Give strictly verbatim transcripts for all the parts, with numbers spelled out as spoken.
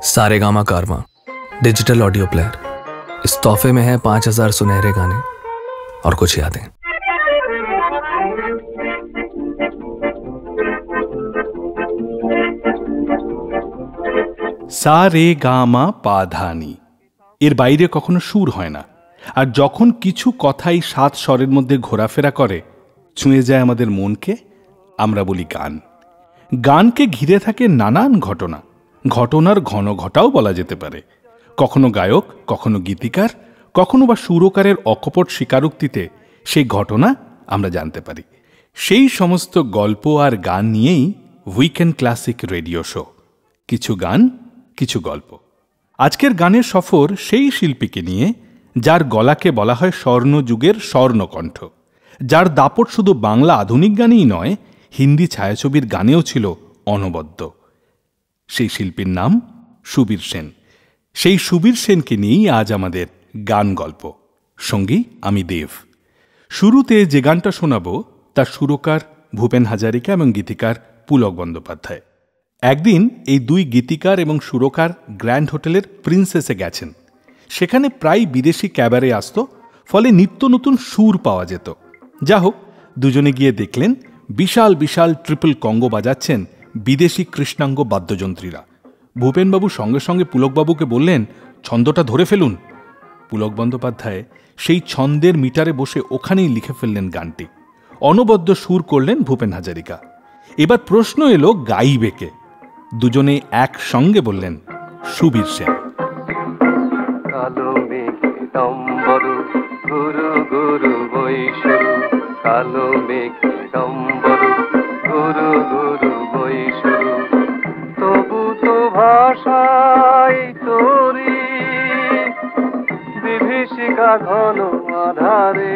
सारेगामा कारवां digital audio player. इस तोहफे में है पांच हजार सुनहरे गाने और कुछ यादें। সা রে গা মা পা ধা নি, এর বাইরে কখনো সুর হয় না। আর যখন কিছু কথাই সাত স্বরের মধ্যে ঘোরাফেরা করে, ছুঁয়ে যায় আমাদের মনকে, আমরা বলি গান। গানকে ঘিরে থাকে নানান ঘটনা, ঘটনার ঘন ঘটাও বলা যেতে পারে। কখনো গায়ক, কখনো গীতিকার, কখনো বা সুরকারের অকপট স্বীকারোক্তিতে সেই ঘটনা আমরা জানতে পারি। সেই সমস্ত গল্প আর গান নিয়েই উইকেন্ড ক্লাসিক রেডিও শো। কিছু গান, কিছু গল্প। আজকের গানের সফর সেই শিল্পীকে নিয়ে যার গলাকে বলা হয় স্বর্ণযুগের স্বর্ণকণ্ঠ, যার দাপট শুধু বাংলা আধুনিক গানেই নয়, হিন্দি ছায়াছবির গানেও ছিল অনবদ্য। সেই শিল্পীর নাম সুবীর সেন। সেই সুবীর সেনকে নিয়েই আজ আমাদের গান গল্প। সঙ্গী আমি দেব। শুরুতে যে গানটা শোনাব তার সুরকার ভূপেন হাজারিকা এবং গীতিকার পুলক বন্দ্যোপাধ্যায়। একদিন এই দুই গীতিকার এবং সুরকার গ্র্যান্ড হোটেলের প্রিন্সেসে গেছেন। সেখানে প্রায় বিদেশি ক্যাবারে আসত, ফলে নিত্য নতুন সুর পাওয়া যেত। যা হোক, দুজনে গিয়ে দেখলেন বিশাল বিশাল ট্রিপল কঙ্গো বাজাচ্ছেন বিদেশি কৃষ্ণাঙ্গ বাদ্যযন্ত্রীরা। ভূপেনবাবু সঙ্গে সঙ্গে পুলকবাবুকে বললেন, ছন্দটা ধরে ফেলুন। পুলক বন্দ্যোপাধ্যায় সেই ছন্দের মিটারে বসে ওখানেই লিখে ফেললেন গানটি। অনবদ্য সুর করলেন ভূপেন হাজারিকা। এবার প্রশ্ন এলো, গাইবে কে? দুজনে একসঙ্গে বললেন, সুবীর সেন। কালো মেঘে ডম্বর গুরু গুরু বৈশুরু, কালো মেঘে ডম্বর গুরু গুরু বৈশুরু, তবু তো ভাষাই তোরি বিভীষিকা ঘন আধারে,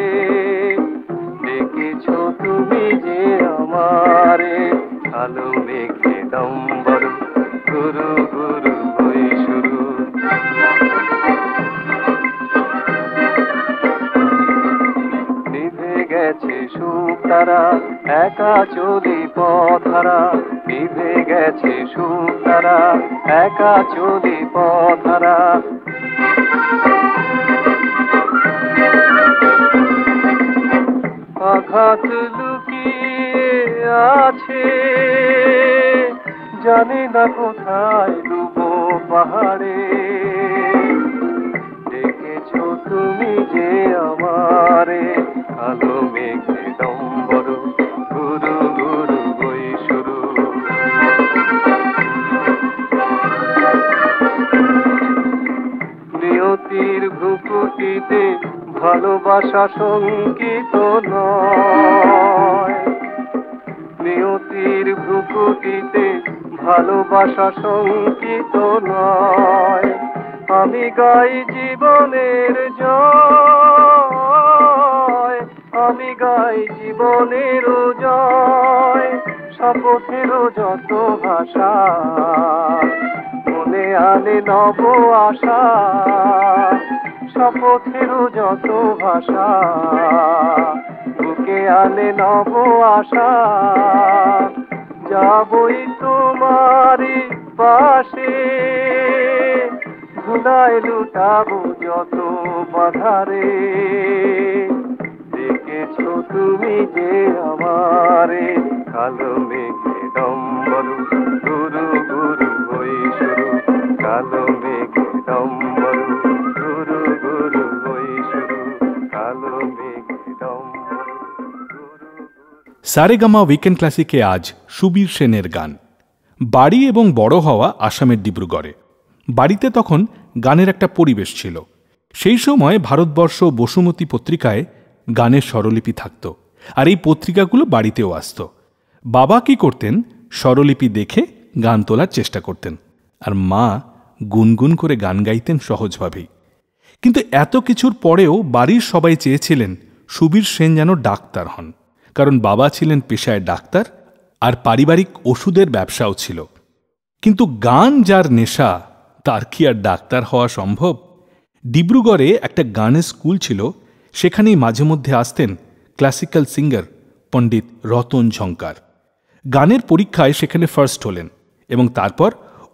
দেখেছ তুমি যে আমারে, কালো মেঘে ডম্বর গুরু গুরু বৈশুরু। নিভে গেছে সুখ তারা, একা চলি পথহারা, নিভে গেছে সুখ তারা, একা চলি পথহারা। আঘাত লুকিয়ে আছে, জানি না কোথায় ডুবো পাহাড়ে, দেখেছ তুমি যে আমারে, কালো মেঘে ডম্বর গুরু গুরু বৈশুরু। নিয়তির ভ্রুকুটিতে ভালোবাসা সঙ্গীত নয়, নিয়তির ভ্রুকুটিতে ভালোবাসা সঙ্গীত নয়, আমি গাই জীবনের জয়, আমি গাই জীবনের জয়, শপথের যত ভাষা মনে আনে নব আশা, শপথের যত ভাষা বুকে আনে নব আশা, যাবই তোমারই পাশে, ধুলায় লুটাবো যত বাধারে, দেখেছ তুমি যে আমারে, কালো মেঘে ডম্বর গুরু গুরু বৈশুরু, কালো মেঘে ডম্বর গুরু গুরু বৈশুরু, কালো মেঘে ডম্বর গুরু। সারেগামা উইকেন্ড ক্লাসিকে আজ সুবীর সেনের গান। বাড়ি এবং বড় হওয়া আসামের ডিব্রুগড়ে। বাড়িতে তখন গানের একটা পরিবেশ ছিল। সেই সময় ভারতবর্ষ বসুমতী পত্রিকায় গানের স্বরলিপি থাকত, আর এই পত্রিকাগুলো বাড়িতেও আসত। বাবা কি করতেন, স্বরলিপি দেখে গান তোলার চেষ্টা করতেন, আর মা গুনগুন করে গান গাইতেন সহজভাবেই। কিন্তু এত কিছুর পরেও বাড়ির সবাই চেয়েছিলেন সুবীর সেন যেন ডাক্তার হন, কারণ বাবা ছিলেন পেশায় ডাক্তার, আর পারিবারিক ওষুধের ব্যবসাও ছিল। কিন্তু গান যার নেশা, তার কি আর ডাক্তার হওয়া সম্ভব? ডিব্রুগড়ে একটা গানের স্কুল ছিল, সেখানেই মাঝে মধ্যে আসতেন ক্লাসিক্যাল সিঙ্গার পণ্ডিত রতন ঝঙ্কার। গানের পরীক্ষায় সেখানে ফার্স্ট হলেন এবং তারপর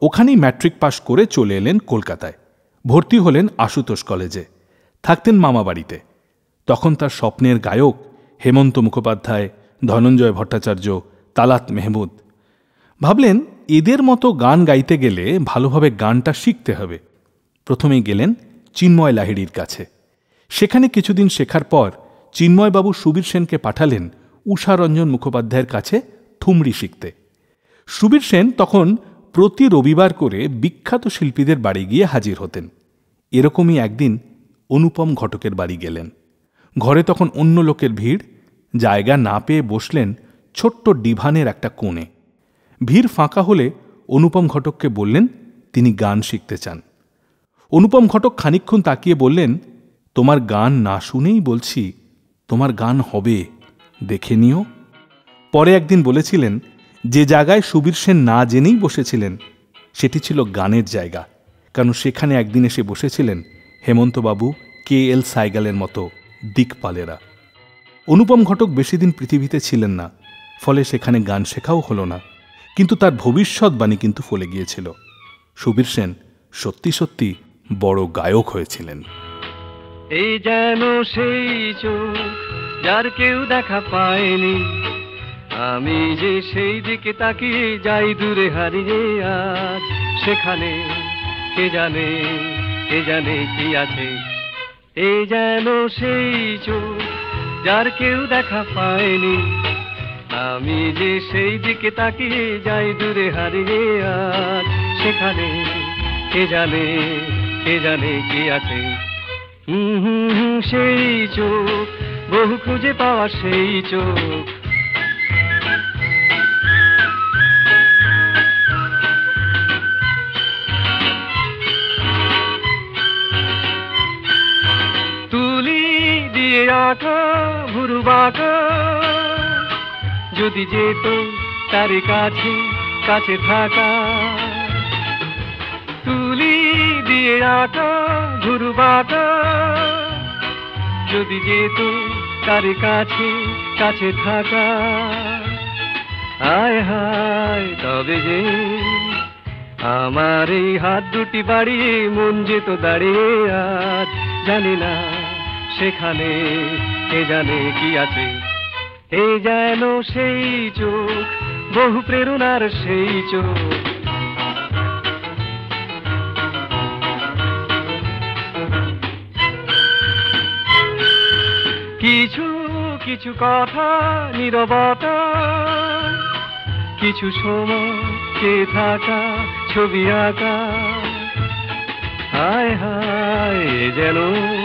ওখানেই ম্যাট্রিক পাশ করে চলে এলেন কলকাতায়। ভর্তি হলেন আশুতোষ কলেজে। থাকতেন মামা বাড়িতে। তখন তার স্বপ্নের গায়ক হেমন্ত মুখোপাধ্যায়, ধনঞ্জয় ভট্টাচার্য, তালাত মেহমুদ। ভাবলেন এদের মতো গান গাইতে গেলে ভালোভাবে গানটা শিখতে হবে। প্রথমেই গেলেন চিন্ময় লাহিড়ীর কাছে। সেখানে কিছুদিন শেখার পর চিন্ময়বাবু সুবীর সেনকে পাঠালেন উষারঞ্জন মুখোপাধ্যায়ের কাছে ঠুমরি শিখতে। সুবীর সেন তখন প্রতি রবিবার করে বিখ্যাত শিল্পীদের বাড়ি গিয়ে হাজির হতেন। এরকমই একদিন অনুপম ঘটকের বাড়ি গেলেন। ঘরে তখন অন্য লোকের ভিড়। জায়গা না পেয়ে বসলেন ছোট্ট ডিভানের একটা কোণে। ভিড় ফাঁকা হলে অনুপম ঘটককে বললেন তিনি গান শিখতে চান। অনুপম ঘটক খানিকক্ষণ তাকিয়ে বললেন, তোমার গান না শুনেই বলছি তোমার গান হবে, দেখে নিও। পরে একদিন বলেছিলেন, যে জায়গায় সুবীর সেন না জেনেই বসেছিলেন সেটি ছিল গানের জায়গা, কারণ সেখানে একদিন এসে বসেছিলেন হেমন্তবাবু, কে এল সাইগালের মতো দিকপালেরা। অনুপম ঘটক বেশি দিন পৃথিবীতে ছিলেন না, ফলে সেখানে গান শেখাও হলো না, কিন্তু তার ভবিষ্যৎবাণী কিন্তু ফলে গিয়েছিল। সুবীর সেন সত্যি সত্যি বড় গায়ক হয়েছিলেন। এই যেন সেই চোখ যার কেউ দেখা পায়নি, আমি যে সেই দিকে তাকিয়ে যাই দূরে হারিয়ে আজ সেখানে। কে জানে কে জানে কি আছে। এই যেন সেই চোখ যার কেউ দেখা পায়নি, আমি যে সেই দিকে তাকিয়ে যাই দূরে হারিয়ে আজ সেখানে। কে জানে কে জানে কি আছে। হুম হুম হুম সেই চোখ, বহু খুঁজে পাওয়া সেই চোখ। তুলি দিয়ে আঁকা ভুরু বাঁকা, যদি যেত তার কাছে কাছে থাকা। তুলি দিয়ে আঁকা ভুরু বাঁকা, যদি যেত তার কাছে কাছে থাকা। হায় হায় তবে যে আমার এই হাত দুটি বাড়িয়ে মন যেত দাঁড়িয়ে আজ জানি না সেখানে। কে জানে কি আছে। এই যেন সেই চোখ, বহু প্রেরণার সেই চোখ। কিছু কিছু কথা নীরবতা, কিছু সময় কে থাকা ছবি আঁকা। হায় হায় যেন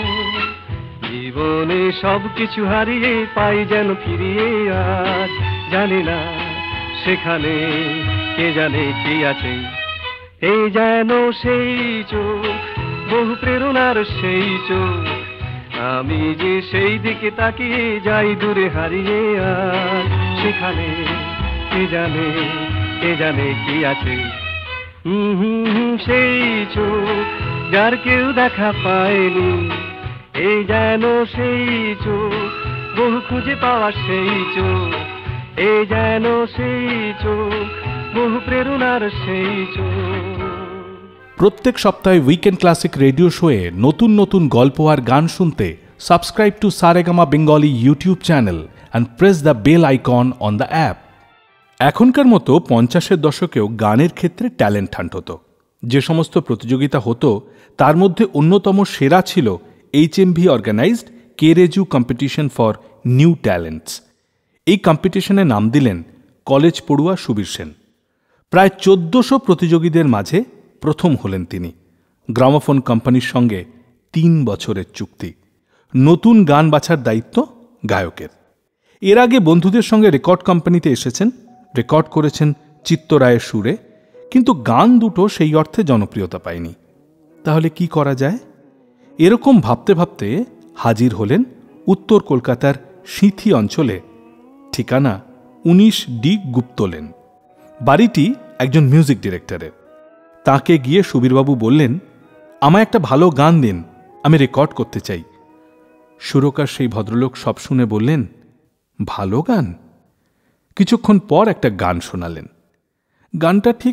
জীবনে সব কিছু হারিয়ে পাই যেন ফিরিয়ে আজ জানি না সেখানে। কে জানে কি আছে। এই যেন সেই চোখ, বহু প্রেরণার সেই চোখ। আমি যে সেই দিকে তাকিয়ে যাই দূরে হারিয়ে আজ সেখানে। কে জানে কে জানে কি আছে। হুম হুম হুম সেই চোখ যার কেউ দেখা পায়নি, এই যেন সেই চোখ, বহু খুঁজে পাওয়া সেই চোখ। এই যেন সেই চোখ, বহু প্রেরণার সেই চোখ। প্রত্যেক সপ্তাহে উইকেন্ড ক্লাসিক রেডিও শোয়ে নতুন নতুন গল্প আর গান শুনতে subscribe to Saregama Bengali YouTube channel and press the bell icon on the app. এখনকার মতো পঞ্চাশের দশকেও গানের ক্ষেত্রে ট্যালেন্ট হান্ট হতো। যে সমস্ত প্রতিযোগিতা হতো তার মধ্যে অন্যতম সেরা ছিল এইচ এম ভি অর্গানাইজড কেরেজু কম্পিটিশন ফর নিউ ট্যালেন্টস। এই কম্পিটিশনে নাম দিলেন কলেজ পড়ুয়া সুবীর সেন। প্রায় চোদ্দশো প্রতিযোগীদের মাঝে প্রথম হলেন তিনি। গ্রামোফোন কোম্পানির সঙ্গে তিন বছরের চুক্তি। নতুন গান বাছার দায়িত্ব গায়কের। এর আগে বন্ধুদের সঙ্গে রেকর্ড কোম্পানিতে এসেছেন, রেকর্ড করেছেন চিত্তরায়ের সুরে, কিন্তু গান দুটো সেই অর্থে জনপ্রিয়তা পায়নি। তাহলে কি করা যায়? এরকম ভাবতে ভাবতে হাজির হলেন উত্তর কলকাতার সিঁথি অঞ্চলে, ঠিকানা উনিশ ডি গুপ্ত লেন। বাড়িটি একজন মিউজিক ডিরেক্টরের। তাকে গিয়ে সুবীরবাবু বললেন, আমায় একটা ভালো গান দিন, আমি রেকর্ড করতে চাই। সুরকার সেই ভদ্রলোক সব শুনে বললেন, ভালো গান? কিছুক্ষণ পর একটা গান শোনালেন। গানটা ঠিক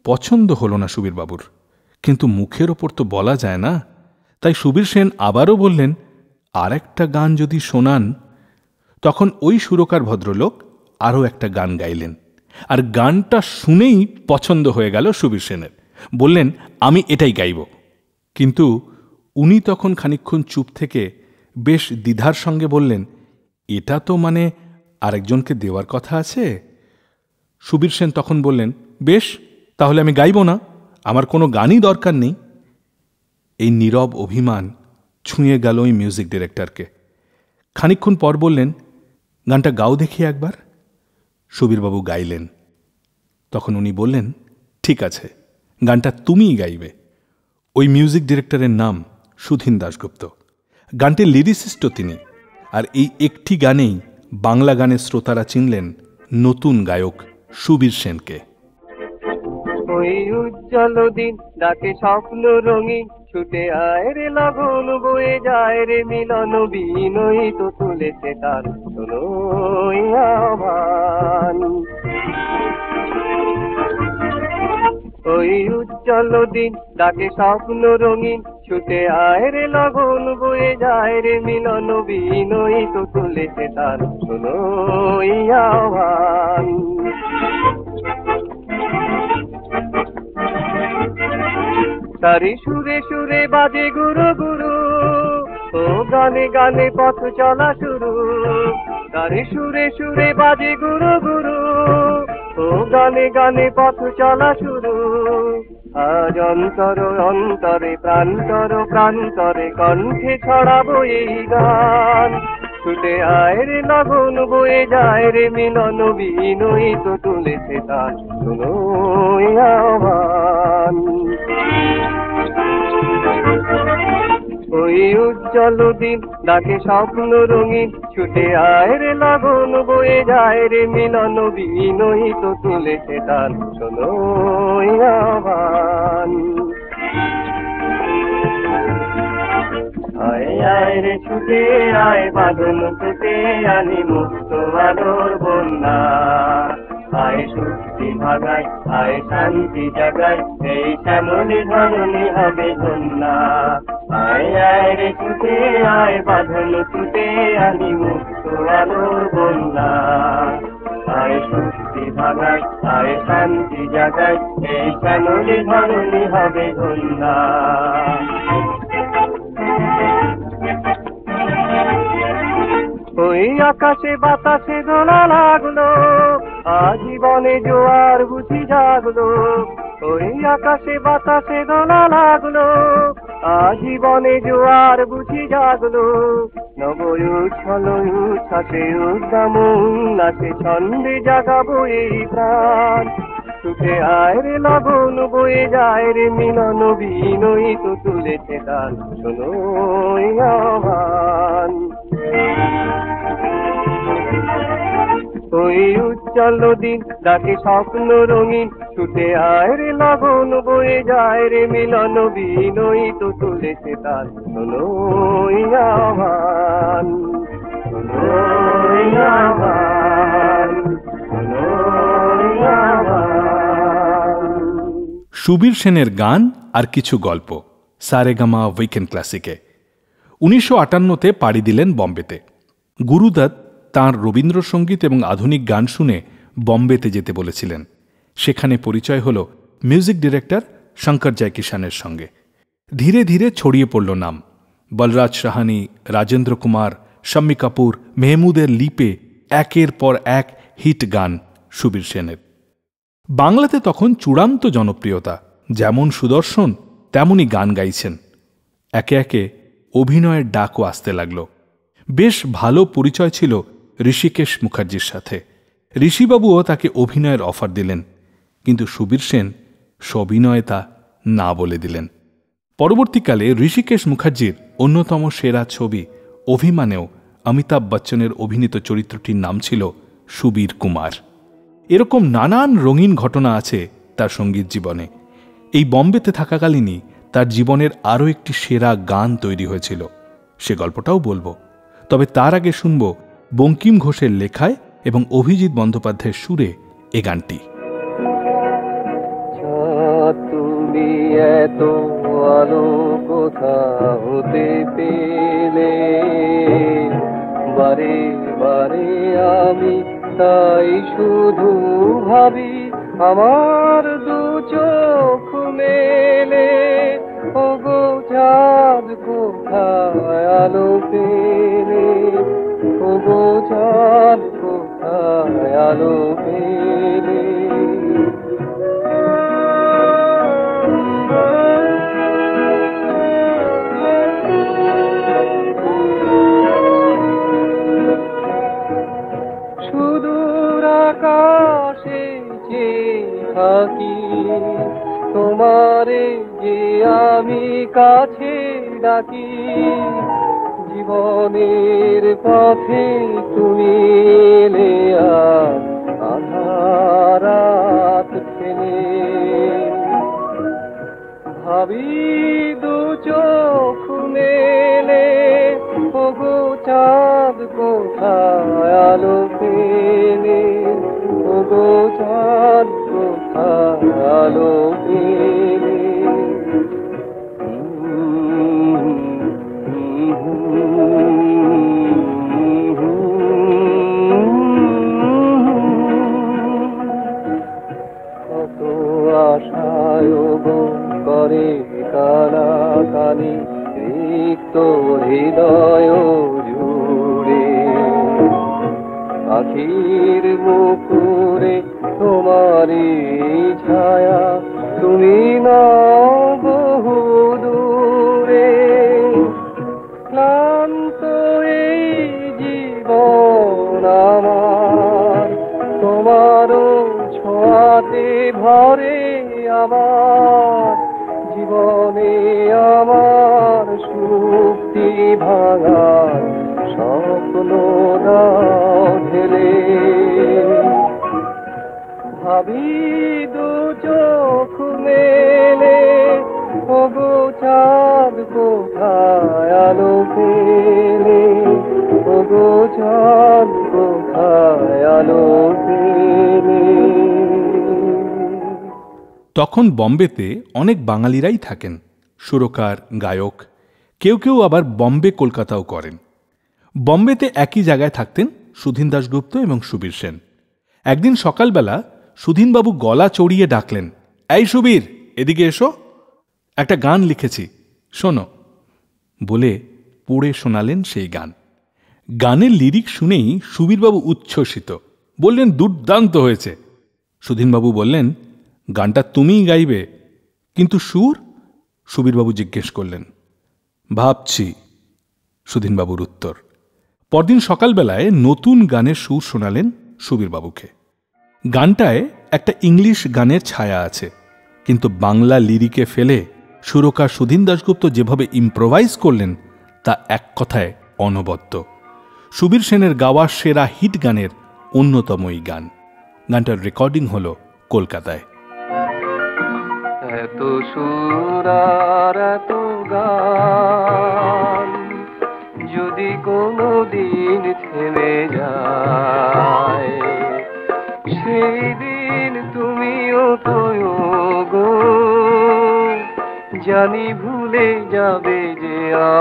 পছন্দ হলো না সুবীরবাবুর, কিন্তু মুখের ওপর তো বলা যায় না। তাই সুবীর সেন আবারও বললেন, আর একটা গান যদি শোনান। তখন ওই সুরকার ভদ্রলোক আরও একটা গান গাইলেন, আর গানটা শুনেই পছন্দ হয়ে গেল সুবীর সেনের। বললেন, আমি এটাই গাইব। কিন্তু উনি তখন খানিকক্ষণ চুপ থেকে বেশ দ্বিধার সঙ্গে বললেন, এটা তো মানে আরেকজনকে দেওয়ার কথা আছে। সুবীর সেন তখন বললেন, বেশ, তাহলে আমি গাইব না, আমার কোনো গানই দরকার নেই। এই নীরব অভিমান ছুঁয়ে গেল ওই মিউজিক ডিরেক্টরকে। খানিকক্ষণ পর বললেন, গানটা গাও দেখি একবার। সুবীরবাবু গাইলেন। তখন উনি বললেন, ঠিক আছে, গানটা তুমিই গাইবে। ওই মিউজিক ডিরেক্টরের নাম সুধীন দাশগুপ্ত। গানটির লিরিসিস্টও তিনি। আর এই একটি গানেই বাংলা গানের শ্রোতারা চিনলেন নতুন গায়ক সুবীর সেনকে। ওই উজ্জ্বল দিন ডাকে স্বপ্ন রঙিন, ছুটে আয় রে লগন বয়ে যায় রে মিলন বিনয়ী তো তুলেছে তার শোনোই আহ্বান। ওই উজ্জ্বল দিন ডাকে স্বপ্ন রঙিন, ছুটে আয় রে লগন বয়ে যায় রে মিলন বিনয়ী তো তুলেছে তার শোনোই আহ্বান। তারি সুরে সুরে বাজে গুরু গুরু, ও গানে গানে পথ চলা শুরু। তারি সুরে সুরে বাজে গুরু গুরু, ও গানে গানে পথ চলা শুরু। আজ অন্তর অন্তরে প্রান্তর প্রান্তরে কণ্ঠে ছড়াবো এই গান। ছুটে আয় রে লগন বয়ে যায় রে মিলন বিনয়ী তো তুলেছে তার শোনোই আহ্বান। ওই উজ্জ্বল দিন ডাকে স্বপ্ন রঙিন, ছুটে আয় রে লগন বয়ে যায় রে মিলন বিনয়ী তো তুলেছে তার শোনোই আহ্বান। আয় আয় রে ছুটে আয় বাঁধন ছুটে আনি মুক্ত আলোর বন্যা। আয় শক্তি ভাগায় আয় শান্তি জাগায়, এই শ্যামলি ধরণী হবে ধন্যা। আয় আয় রে ছুটে আয় বাঁধন ছুটে আনি মুক্ত আলোর বন্যা। আয় শক্তি ভাগায় আয় শান্তি জাগায়, এই শ্যামলি ধরণী হবে ধন্যা। ওই আকাশে বাতাসে দোলা লাগলো, আজীবনে জোয়ার বুঝি জাগলো। ওই আকাশে বাতাসে দোলা লাগলো, আজীবনে জোয়ার বুঝি জাগলো। নব উচ্ছল উচ্ছ্বাসে উদ্দাম উল্লাসে ছন্দে জাগাবো এই প্রাণ। ছুটে আয় রে লগন বয়ে যায় রে মিলন বিনয়ী তো তুলেছে তার শোনোই আহ্বান। ওই উজ্জ্বল দিন ডাকে স্বপ্ন রঙিন, ছুটে আয় রে লগন বয়ে যায় রে মিলন বিনয়ী তো তুলেছে তার শোনোই আহ্বান। শোনোই আহ্বান, শোনোই আহ্বান। সুবীর সেনের গান আর কিছু গল্প সারেগামা উইকেন্ড ক্লাসিকে। উনিশশো আটান্নতে পাড়ি দিলেন বম্বেতে। গুরুদত্ত তাঁর রবীন্দ্রসঙ্গীত এবং আধুনিক গান শুনে বম্বেতে যেতে বলেছিলেন। সেখানে পরিচয় হল মিউজিক ডিরেক্টর শঙ্কর জয়কিষানের সঙ্গে। ধীরে ধীরে ছড়িয়ে পড়ল নাম। বলরাজ সাহানি, রাজেন্দ্র কুমার, শাম্মী কাপুর, মেহমুদের লিপে একের পর এক হিট গান সুবীর সেনের। বাংলাতে তখন চূড়ান্ত জনপ্রিয়তা। যেমন সুদর্শন তেমনই গান গাইছেন। একে একে অভিনয়ের ডাকও আসতে লাগল। বেশ ভালো পরিচয় ছিল ঋষিকেশ মুখার্জির সাথে। ঋষিবাবুও তাকে অভিনয়ের অফার দিলেন, কিন্তু সুবীর সেন সবিনয়ে তা না বলে দিলেন। পরবর্তীকালে ঋষিকেশ মুখার্জির অন্যতম সেরা ছবি অভিমানেও অমিতাভ বচ্চনের অভিনীত চরিত্রটির নাম ছিল সুবীর কুমার। এরকম নানান রঙিন ঘটনা আছে তার সঙ্গীত জীবনে। এই বম্বেতে থাকাকালীনই তার জীবনের আরও একটি সেরা গান তৈরি হয়েছিল, সে গল্পটাও বলবো। তবে তার আগে শুনব বঙ্কিম ঘোষের লেখায় এবং অভিজিৎ বন্দ্যোপাধ্যায়ের সুরে এ গানটি। এত আলো কোথা হতে পেলে, বারে বারে আমি তাই শুধু ভাবি আমার দু চোখ মেলে। ওগো চাঁদ কোথায় আলো পেলে, ওগো চাঁদ কোথায় আলো পেলে। সুদূর আকাশে চেয়ে থাকি তোমারে যে আমি কাছে ডাকি। জীবনের পথে তুমি এলে আর আঁধার রাত ফেলে। ভাবি দু চোখ মেলে, ওগো চাঁদ কোথায় আলো পেলে, ওগো চাঁদ কোথায় আলো পেলে। কত আশায় গো করে কানাকানি রিক্ত হৃদয় জুড়ে। আখির মুকুরে তোমারই ছায়া, তুমি না বহু দূরে। ক্লান্ত এই জীবন আমার তোমারও ছোঁয়াতে ভরে। আমার জীবনে আমার শক্তি ভাঙার স্বপ্ন দাও ঢেলে। ভাবি দু চোখ মেলে, ওগো চাঁদ কোথায় আলো পেলে, ওগো চাঁদ কোথায় আলো পেলে। তখন বম্বেতে অনেক বাঙালিরাই থাকেন, সুরকার, গায়ক, কেউ কেউ আবার বম্বে কলকাতাও করেন। বম্বেতে একই জায়গায় থাকতেন সুধীন দাশগুপ্ত এবং সুবীর সেন। একদিন সকালবেলা সুধীনবাবু গলা চড়িয়ে ডাকলেন, এই সুবীর, এদিকে এসো, একটা গান লিখেছি, শোনো। বলে পড়ে শোনালেন সেই গান। গানের লিরিক শুনেই সুবীরবাবু উচ্ছ্বসিত, বললেন, দুর্দান্ত হয়েছে। সুধীনবাবু বললেন, গানটা তুমিই গাইবে, কিন্তু সুর? সুবীরবাবু জিজ্ঞেস করলেন। ভাবছি, সুধীনবাবুর উত্তর। পরদিন সকালবেলায় নতুন গানের সুর শোনালেন সুবীরবাবুকে। গানটায় একটা ইংলিশ গানের ছায়া আছে, কিন্তু বাংলা লিরিকে ফেলে সুরকার সুধীন দাশগুপ্ত যেভাবে ইম্প্রোভাইজ করলেন তা এক কথায় অনবদ্য। সুবীর সেনের গাওয়া সেরা হিট গানের অন্যতম এই গান। গানটার রেকর্ডিং হল কলকাতায়। এত সুর আর এত গান যদি কোনো দিন থেমে যায়, সেই দিন তুমিও তো গো জানি ভুলে যাবে যে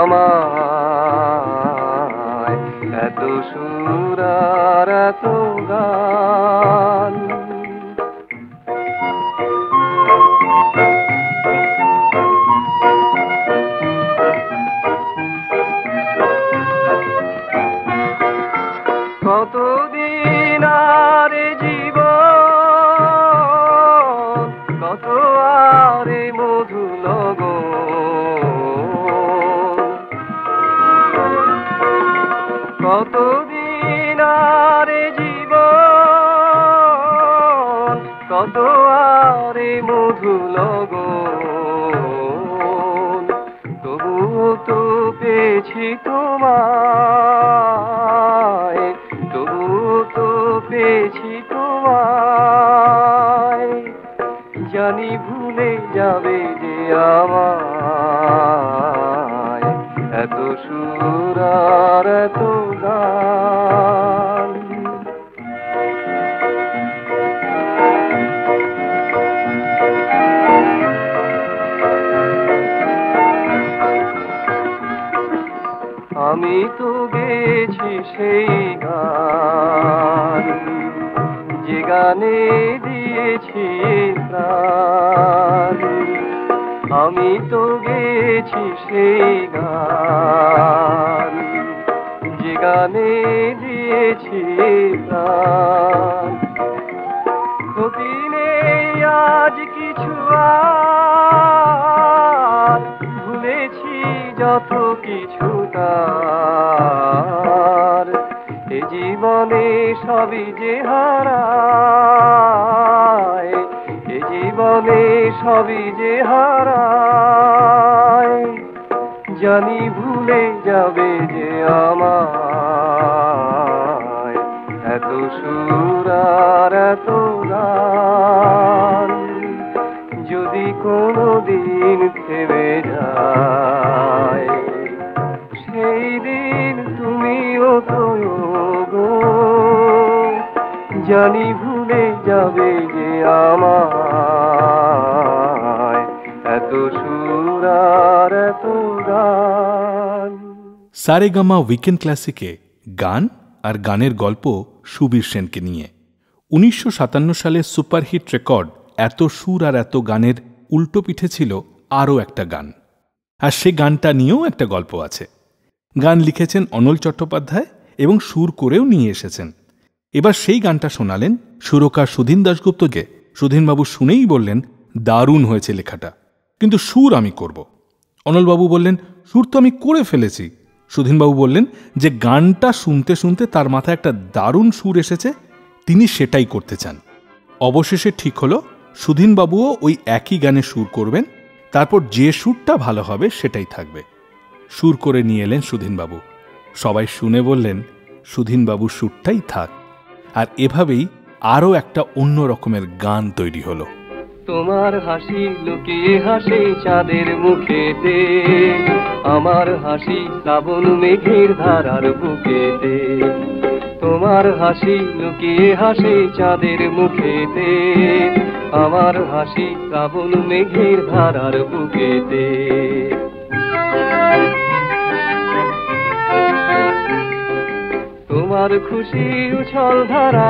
আমায়। এত সুর আর এত গান কতদিন আরে জীবন, কত আরে মধু লগন। কতদিন আরে জীবন, কত আরে মধু লগন। তবুও তো পেয়েছি তোমায়, তবুও তো পেয়েছি তোমায়। জানি ভুলে যাবে যে আমায়। এত সুর আর এত গান আমি তো গেছি সেই গান, যে গানে দিয়েছি প্রাণ। আমি তো গেছি সেই গান, যে গানে দিয়েছি প্রাণ। ক্ষতি নেই আজ কিছু আর, ভুলেছি যত কিছু তার। এ জীবনে সবই যে হারায়, এ জীবনে সবই যে হারায়। জানি ভুলে যাবে যে আমায়, এত সুর আর এত গান যদি কোনো দিন থেমে যায়। সেই দিন তুমিও তো গো, জানি ভুলে যাবে যে আমায়, এত সুর আর এত গান। সারেগামা উইকেন্ড ক্লাসিকে গান আর গানের গল্প সুবীর সেনকে নিয়ে। উনিশশো সাতান্ন সালে সুপারহিট রেকর্ড এত সুর আর এত গানের উল্টো পিঠে ছিল আরও একটা গান, আর সে গানটা নিয়েও একটা গল্প আছে। গান লিখেছেন অনল চট্টোপাধ্যায় এবং সুর করেও নিয়ে এসেছেন। এবার সেই গানটা শোনালেন সুরকার সুধীন দাশগুপ্তকে। সুধীনবাবু শুনেই বললেন, দারুণ হয়েছে লেখাটা, কিন্তু সুর আমি করব। অনলবাবু বললেন, সুর তো আমি করে ফেলেছি। সুধীনবাবু বললেন যে গানটা শুনতে শুনতে তার মাথায় একটা দারুণ সুর এসেছে, তিনি সেটাই করতে চান। অবশেষে ঠিক হলো সুধীনবাবুও ওই একই গানে সুর করবেন, তারপর যে সুরটা ভালো হবে সেটাই থাকবে। সুর করে নিয়ে এলেন সুধীনবাবু। সবাই শুনে বললেন, সুধীনবাবুর সুরটাই থাক। আর এভাবেই আরও একটা অন্য রকমের গান তৈরি হলো। তোমার হাসি লুকিয়ে হাসে চাঁদের মুখেতে, আমার হাসি শ্রাবণ মেঘের ধারার বুকেতে। তোমার হাসি লুকিয়ে হাসে চাঁদের মুখেতে, আমার হাসি শ্রাবণ মেঘের ধারার বুকেতে। তোমার খুশি উছল ধারা,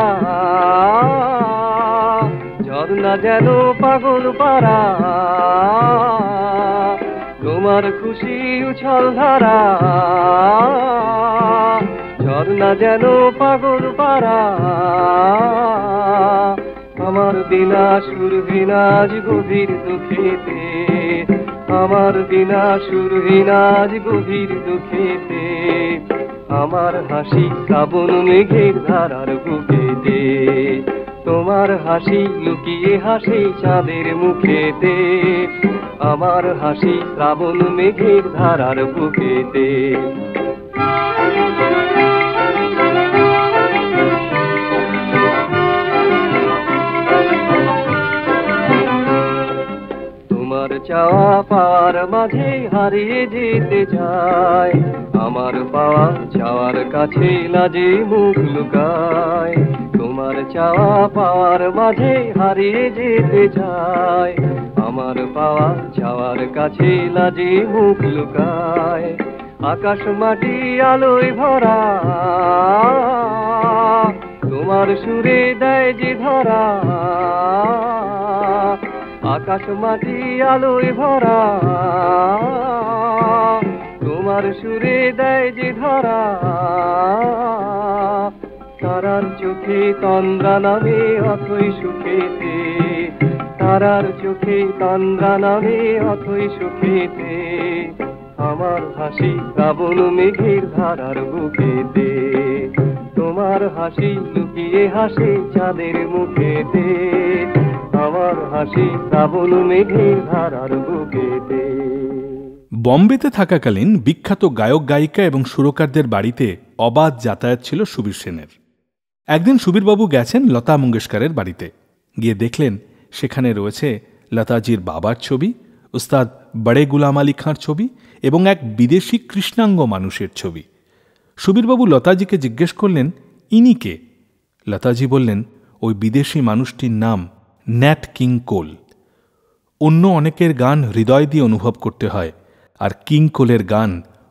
ঝর্ণা যেন পাগল পারা। তোমার খুশি উছল ধারা, ঝর্ণা যেন পাগল পারা। আমার বিনা সুরহীনাজ গভীর দুঃখেতে, আমার বিনা সুরহীনাজ গভীর দুঃখেতে। আমার হাসি শ্রাবণ মেঘের ধারার বুকেতে, তোমার হাসি লুকিয়ে হাসে চাঁদের মুখেতে, আমার হাসি শ্রাবণ মেঘের ধারার বুকেতে। তোমার চাওয়া পাওয়ার মাঝে হারিয়ে যেতে চায়, আমার পাওয়া চাওয়ার কাছে লাজে মুখ লুকায়। তোমার চাওয়া পাওয়ার মাঝে হারিয়ে যেতে চায়, আমার পাওয়া চাওয়ার কাছে লাজে মুখ লুকায়। আকাশ মাটি আলোয় ভরা, তোমার সুরে দেয় যে ধরা। আকাশ মাটি আলোয় ভরা, তোমার সুরে দেয় যে ধরা। তারার চোখে তন্দ্রা নামে অথই সুখেতে, তারার চোখে তন্দ্রা নামে অথই সুখেতে। আমার হাসি শ্রাবণ মেঘের ধারার বুকেতে, তোমার হাসি লুকিয়ে হাসে চাঁদের মুখেতে। আমার হাসি শ্রাবণ মেঘের ধারার বুকেতে। বম্বেতে থাকাকালীন বিখ্যাত গায়ক গায়িকা এবং সুরকারদের বাড়িতে অবাধ যাতায়াত ছিল সুবীর সেনের। একদিন সুবীরবাবু গেছেন লতা মঙ্গেশকরের বাড়িতে। গিয়ে দেখলেন সেখানে রয়েছে লতাজির বাবার ছবি, উস্তাদ বড়ে গুলাম আলী খাঁর ছবি এবং এক বিদেশি কৃষ্ণাঙ্গ মানুষের ছবি। সুবীরবাবু লতাজিকে জিজ্ঞেস করলেন, ইনি কে? লতাজি বললেন, ওই বিদেশি মানুষটির নাম ন্যাট কিং কোল। অন্য অনেকের গান হৃদয় দিয়ে অনুভব করতে হয়, আর কিং কোলের গান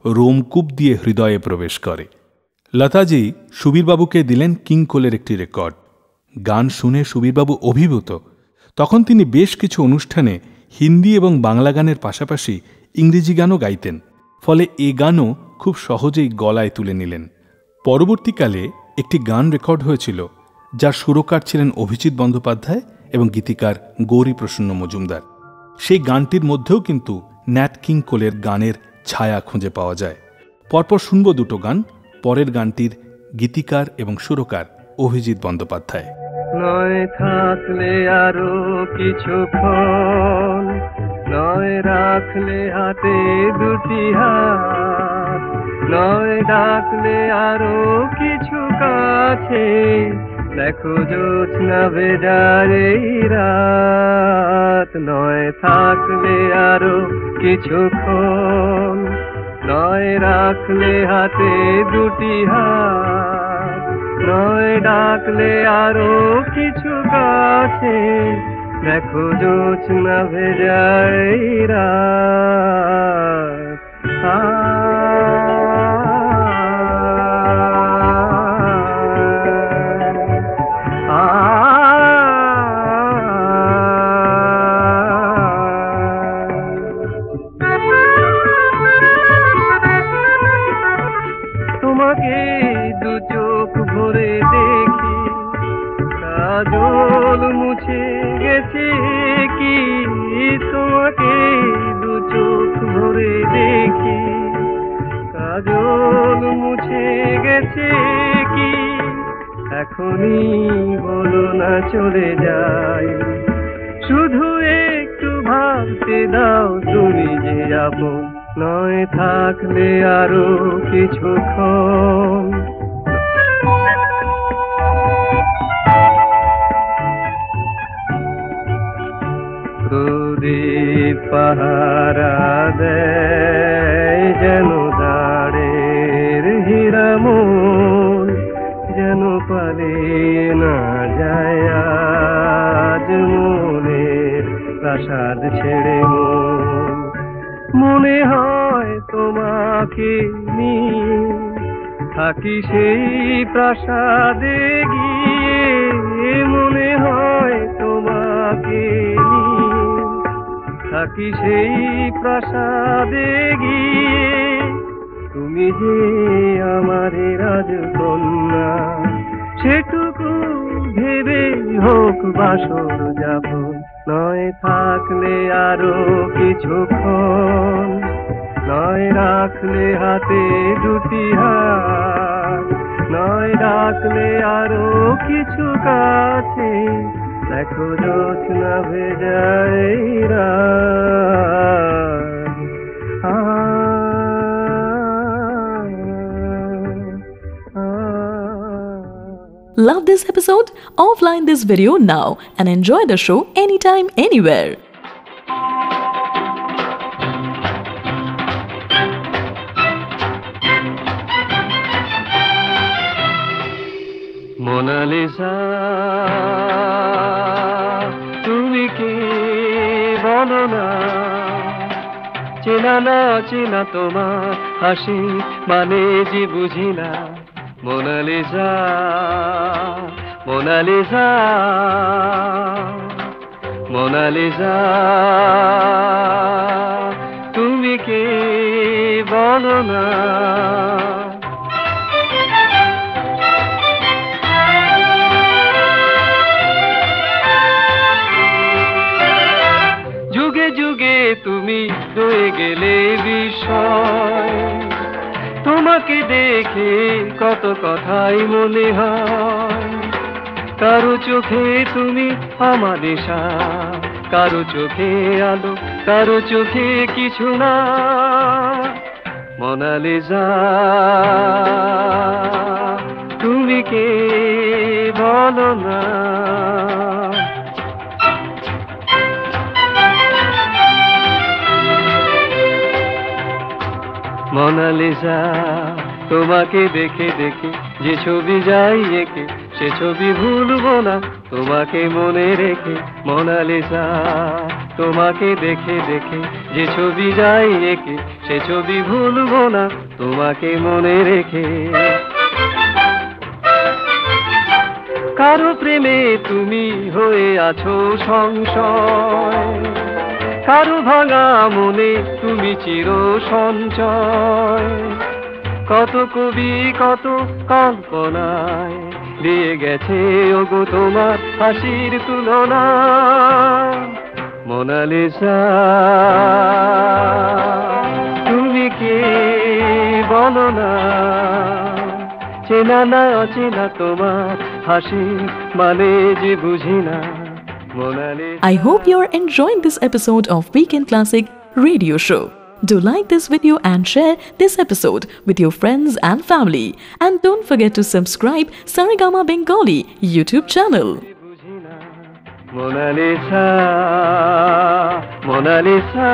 রোমকূপ দিয়ে হৃদয়ে প্রবেশ করে। লতাজি সুবীরবাবুকে দিলেন কিং কোলের একটি রেকর্ড। গান শুনে সুবীরবাবু অভিভূত। তখন তিনি বেশ কিছু অনুষ্ঠানে হিন্দি এবং বাংলা গানের পাশাপাশি ইংরেজি গানও গাইতেন, ফলে এ গানও খুব সহজেই গলায় তুলে নিলেন। পরবর্তীকালে একটি গান রেকর্ড হয়েছিল, যার সুরকার ছিলেন অভিজিৎ বন্দ্যোপাধ্যায় এবং গীতিকার গৌরীপ্রসন্ন মজুমদার। সেই গানটির মধ্যেও কিন্তু ন্যাট কিং কোলের গানের ছায়া খুঁজে পাওয়া যায়। পরপর শুনব দুটো গান। পরের গানটির গীতিকার এবং সুরকার অভিজিৎ বন্দ্যোপাধ্যায়। নয় থাকলে আরো কিছুক্ষণ, নয় রাখলে হাতে দুটি হাত, নয় ডাকলে আরো কিছু কাছে, দেখো জ্যোৎস্না ভেজার এই রাত। নয় থাকলে আরো কিছুক্ষণ, নয় রাখলে হাতে দুটি হাত, নয় ডাকলে আরো কিছু কাছে, দেখো জ্যোৎস্না ভেজার এই রাত। আ তোমাকে দু চোখ ভরে দেখি, কাজল মুছে গেছে কি? তোমাকে দু চোখ ভরে দেখি, কাজল মুছে গেছে কি? এখনই বলো না চলে যাই, শুধু একটু ভাবতে দাও তুমি যে আপন। নয় থাকলে আরো কিছুক্ষণ, প্রদীপ পাহারা দেয় যেন দাঁড়ের হীরামন, যেন পালিয়ে না যায় আজ মনের প্রাসাদ ছেড়ে মন। মনে হয় তোমাকে নিয়ে থাকি সেই প্রাসাদে গিয়ে, মনে হয় তোমাকে নিয়ে থাকি সেই প্রাসাদে গিয়ে। তুমি যে আমার রাজকন্যা, সেটুকু ভেবে হোক বাসর যাপন। নয় থাকলে আরো কিছুক্ষণ, নয় রাখলে হাতে দুটি হাত, নয় ডাকলে আরো কিছু কাছে, দেখো জ্যোৎস্না ভেজার এই রাত। Uh Love this episode? Offline this video now and enjoy the show anytime, anywhere. Mona Lisa তুমি কি বলো না, চেনা না চেনা তোমার হাসি মানে যে বুঝি না। মোনালিসা মোনালিসা মোনালিসা তুমি কি বলো না। যুগে যুগে তুমি রয়ে গেলে বিষয়, তোমাকে দেখে কত কথাই মনে হয়। কারো চোখে তুমি আমার নেশা, কারো চোখে আলো, কারো চোখে কিছু না। মোনালিসা তুমি কে বলো না। মোনালিসা তোমাকে দেখে দেখে যে ছবি যাই এঁকে, সে ছবি ভুলবো না তোমাকে মনে রেখে মোনালিসা। তোমাকে দেখে দেখে যে ছবি যাই এঁকে, সে ছবি ভুলবো না তোমাকে মনে রেখে। কারো প্রেমে তুমি হয়ে আছো সংশয়, কারো ভাঙা মনে তুমি চির সঞ্চয়। কত কবি কত কল্পনায় দিয়ে গেছে ওগো তোমার হাসির তুলনা। মোনালিসা তুমি কে বলো না, চেনা না অচেনা তোমার হাসি মানে যে বুঝি না। I hope you're enjoying this episode of Weekend Classic Radio Show. Do like this video and share this episode with your friends and family. And don't forget to subscribe Saregama Bengali YouTube channel. Mona Lisa, Mona Lisa.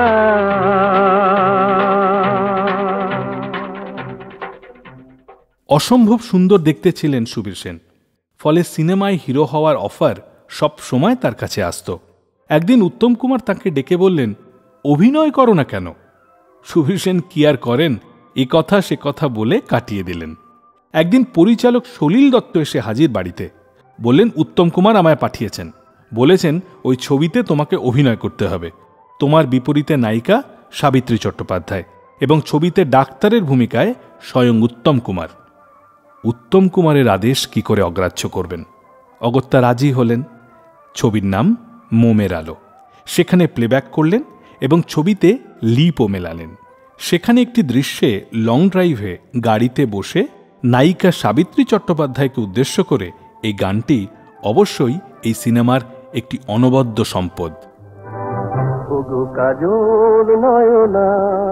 অসম্ভব সুন্দর দেখতে ছিলেন সুবীর সেন, ফলে সিনেমায় hero হওয়ার offer সব সময় তার কাছে আসত। একদিন উত্তম কুমার তাকে ডেকে বললেন, অভিনয় করো না কেন? সুবীর সেন কি আর করেন, এ কথা সে কথা বলে কাটিয়ে দিলেন। একদিন পরিচালক সলিল দত্ত এসে হাজির বাড়িতে, বললেন, উত্তম কুমার আমায় পাঠিয়েছেন, বলেছেন ওই ছবিতে তোমাকে অভিনয় করতে হবে। তোমার বিপরীতে নায়িকা সাবিত্রী চট্টোপাধ্যায় এবং ছবিতে ডাক্তারের ভূমিকায় স্বয়ং উত্তম কুমার। উত্তম কুমারের আদেশ কি করে অগ্রাহ্য করবেন? অগত্যা রাজি হলেন। ছবির নাম মোমের আলো। সেখানে প্লেব্যাক করলেন এবং ছবিতে লিপও মেলালেন। সেখানে একটি দৃশ্যে লং ড্রাইভে গাড়িতে বসে নায়িকা সাবিত্রী চট্টোপাধ্যায়কে উদ্দেশ্য করে এই গানটি অবশ্যই এই সিনেমার একটি অনবদ্য সম্পদ। ওগো কাজল নয়না,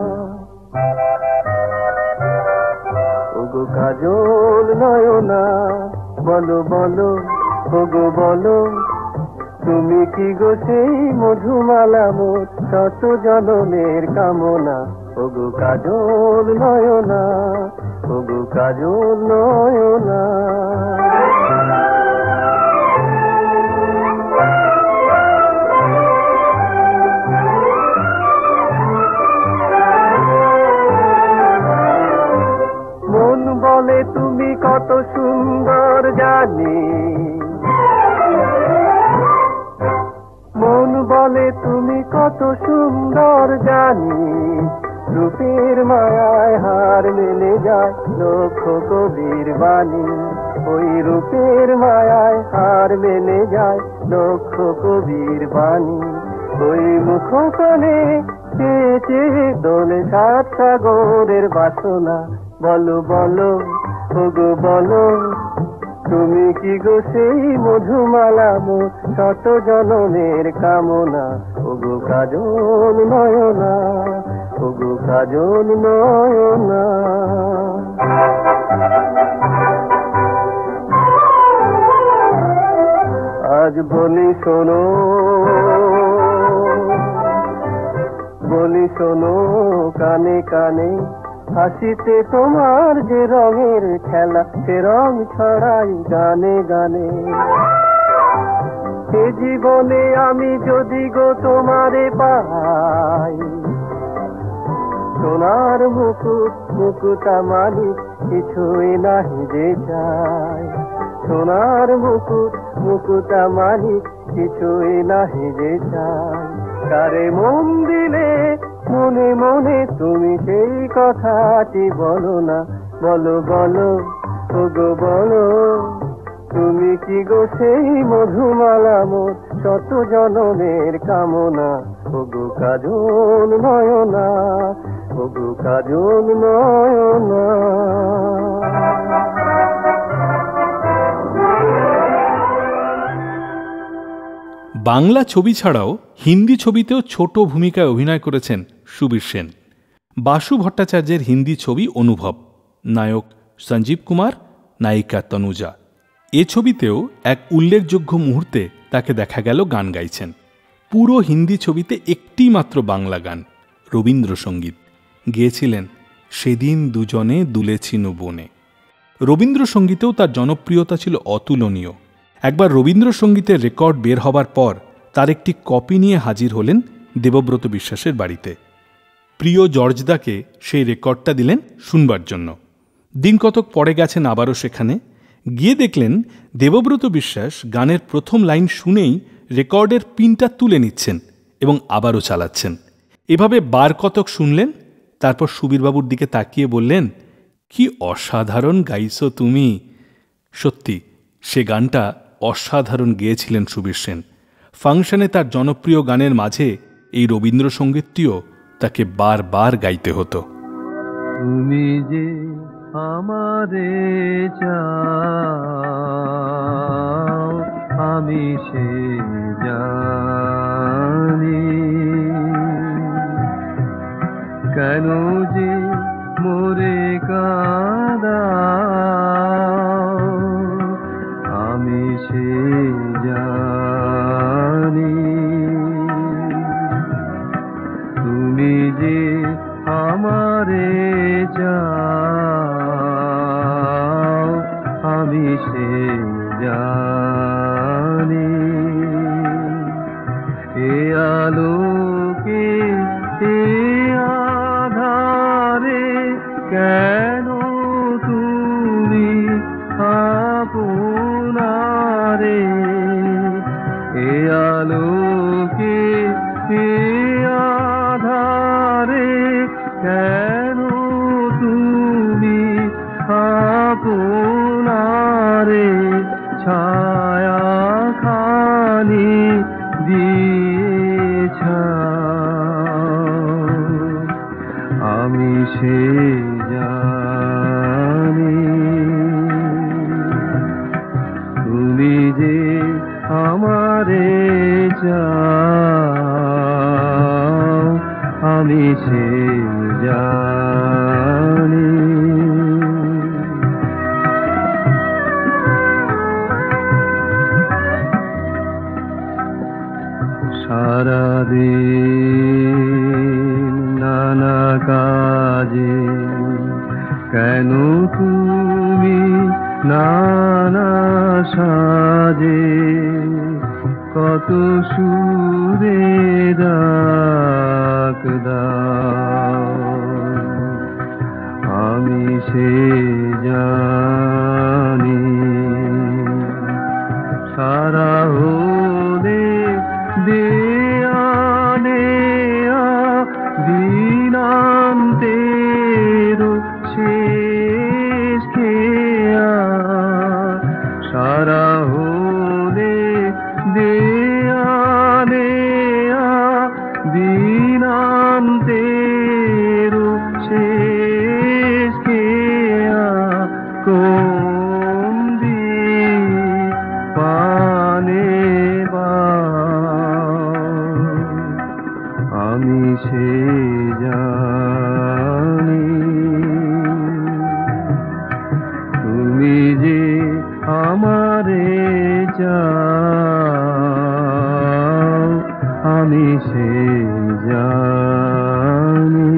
ওগো কাজল নয়না, বলো বলো ওগো বলো, তুমি কি গো সেই মধুমালা মোর শত জনমের কামনা। ওগো কাজল নয়না, ওগো কাজল নয়না। মন বলে তুমি কত সুন্দর জানি, মন বলে তুমি কত সুন্দর জানি, রূপের মায়ায় হার মেলে যায় লক্ষ কবির বাণী। ওই রূপের মায়ায় হার মেলে যায় লক্ষ কবির বাণী। ওই মুখখানে চেয়ে চেয়ে দোলে সাত সাগরের বাসনা। বলো বলো ওগো বলো, তুমি কি গো সেই মধুমালা মোর শত জনমের কামনা। ওগো কাজল নয়না, ওগো কাজল নয়না। আজ বলি শোনো, বলি শোনো কানে কানে, হাসিতে তোমার যে রঙের খেলা, সে রং ছড়াই গানে গানে। এ জীবনে আমি যদি গো তোমারে পাই, সোনার মুকুট মুকুতা মালিক কিছুই নাহি যে চাই। সোনার মুকুট মুকুতা মালিক কিছুই নাহি যে চাই। কারে মন দিলে মনে মনে তুমি সেই কথাটি বলো না। বলো বলো ওগো বলো, তুমি কি গো সেই মধুমালা মোর শত জনমের কামনা। ওগো কাজল নয়না, ওগো কাজল নয়না। বাংলা ছবি ছাড়াও হিন্দি ছবিতেও ছোট ভূমিকায় অভিনয় করেছেন সুবীর সেন। বাসু ভট্টাচার্যের হিন্দি ছবি অনুভব, নায়ক সঞ্জীব কুমার, নায়িকা তনুজা। এ ছবিতেও এক উল্লেখযোগ্য মুহূর্তে তাকে দেখা গেল গান গাইছেন। পুরো হিন্দি ছবিতে একটি মাত্র বাংলা গান, রবীন্দ্রসঙ্গীত গেয়েছিলেন সেদিন দুজনে দুলেছিনু বনে। রবীন্দ্রসঙ্গীতেও তার জনপ্রিয়তা ছিল অতুলনীয়। একবার রবীন্দ্রসঙ্গীতের রেকর্ড বের হবার পর তার একটি কপি নিয়ে হাজির হলেন দেবব্রত বিশ্বাসের বাড়িতে। প্রিয় জর্জদাকে সেই রেকর্ডটা দিলেন শুনবার জন্য। দিন কতক পরে গেছেন আবারও সেখানে, গিয়ে দেখলেন দেবব্রত বিশ্বাস গানের প্রথম লাইন শুনেই রেকর্ডের পিনটা তুলে নিচ্ছেন এবং আবারও চালাচ্ছেন। এভাবে বার কতক শুনলেন, তারপর সুবীরবাবুর দিকে তাকিয়ে বললেন, কি অসাধারণ গাইছো তুমি। সত্যি সে গানটা অসাধারণ গেয়েছিলেন সুবীর সেন। ফাংশনে তার জনপ্রিয় গানের মাঝে এই রবীন্দ্রসঙ্গীতটিও তাকে বারবার গাইতে হতো। তুমি যে আমারে চাও আমি সে জানি, কেন যে মোরে কাঁদাও আমি সে জানি, তুমি যে আমারে চাও আমি সে জানি, এ আলোকে এ আধারে কেন তুমি আপনারে, এ আলোকে এ আধারে কেন তুমি আপনারে ছায়া খানি দিয়েছ, আমি সে জানি, তুমি যে আমারে চাও আমি সে জানি। সারাদিন নানা কাজে কেন তুমি নানা সাজে কত সুরে ডাক দাও আমি সে জানি, সারা হলে দেয়া নেয়া দিনান্তের শেষ খেয়া, সারা হলে দেয়া নেয়া দিনান্তের শেষ খেয়া, কোন দিন পানে আমি সে জানি, তুমি যে আমারে চাও আমি সে জানি।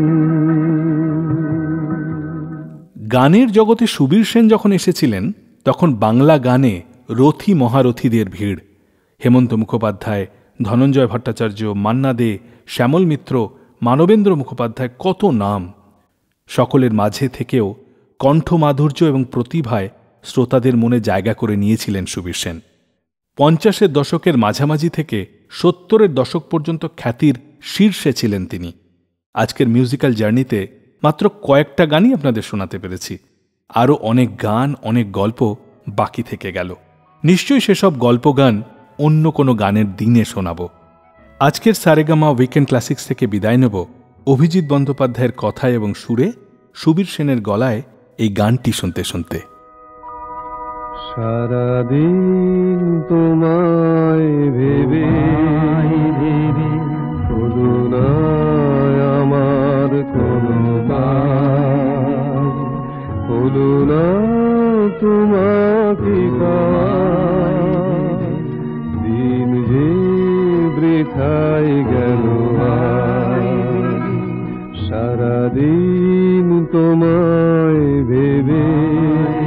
গানের জগতে সুবীর সেন যখন এসেছিলেন তখন বাংলা গানে রথী মহারথীদের ভিড়। হেমন্ত মুখোপাধ্যায়, ধনঞ্জয় ভট্টাচার্য, মান্না দে, শ্যামল মিত্র, মানবেন্দ্র মুখোপাধ্যায়, কত নাম। সকলের মাঝে থেকেও কণ্ঠমাধুর্য এবং প্রতিভায় শ্রোতাদের মনে জায়গা করে নিয়েছিলেন সুবীর সেন। পঞ্চাশের দশকের মাঝামাঝি থেকে সত্তরের দশক পর্যন্ত খ্যাতির শীর্ষে ছিলেন তিনি। আজকের মিউজিক্যাল জার্নিতে মাত্র কয়েকটা গানই আপনাদের শোনাতে পেরেছি। আরও অনেক গান, অনেক গল্প বাকি থেকে গেল। নিশ্চয়ই সেসব গল্প গান অন্য কোনো গানের দিনে শোনাব। আজকের সারেগামা উইকেন্ড ক্লাসিক্স থেকে বিদায় নেব অভিজিৎ বন্দ্যোপাধ্যায়ের কথায় এবং সুরে, সুবীর সেনের গলায় এই গানটি শুনতে শুনতে। সারাদিন তোমায় ভেবে ভেবে হলো না আমার কোনো কাজ, হলো না তোমাকে কাজ, দিন যে বৃথায় গেল সারাদিন তোমায় ভেবে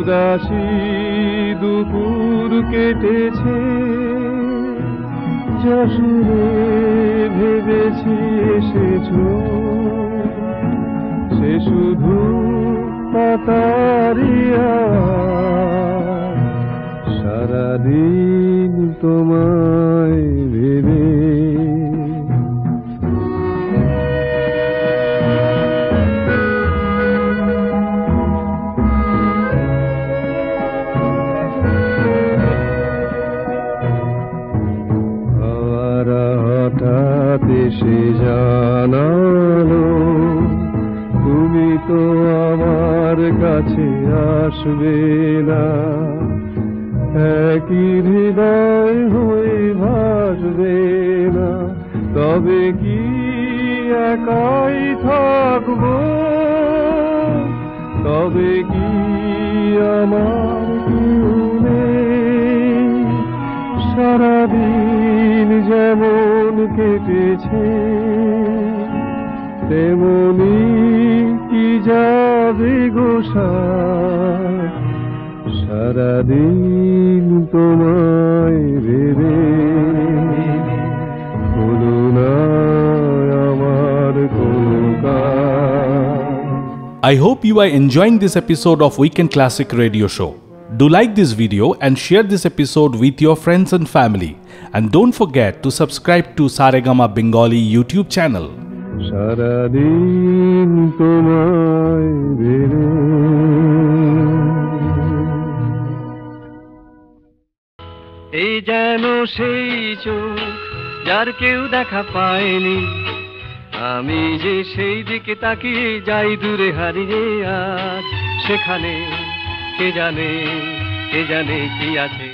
উদাসী দুপুর কেটেছে, যশোরে ভেবেছি এসেছো, সে শুধু পাতারিয়া। সারাদিন তোমায় ভেবে হঠাৎ এসে জানালো তুমি তো আমার কাছে আসবে না, একই হৃদয় হয়ে ভাসবে না। তবে কি একাই থাকবো, তবে কি আমার কেউ নেই। সারাদিন যেমন কেটেছে তেমনি কি যাবে গোসায়। সারাদিন তোমায় ভেবে হলো না আমার কোনো কাজ। I hope you are enjoying this episode of Weekend Classic Radio Show. Do like this video and share this episode with your friends and family. And don't forget to subscribe to Saregama Bengali YouTube channel. সারাদিন তোমায় ভেবে এই যেন সেই চোখ যার কেউ দেখা পায়নি, আমি যে সেই দিকে তাকিয়ে যাই দূরে হারিয়ে। আজ সেখানে কে জানে কে জানে কি আছে।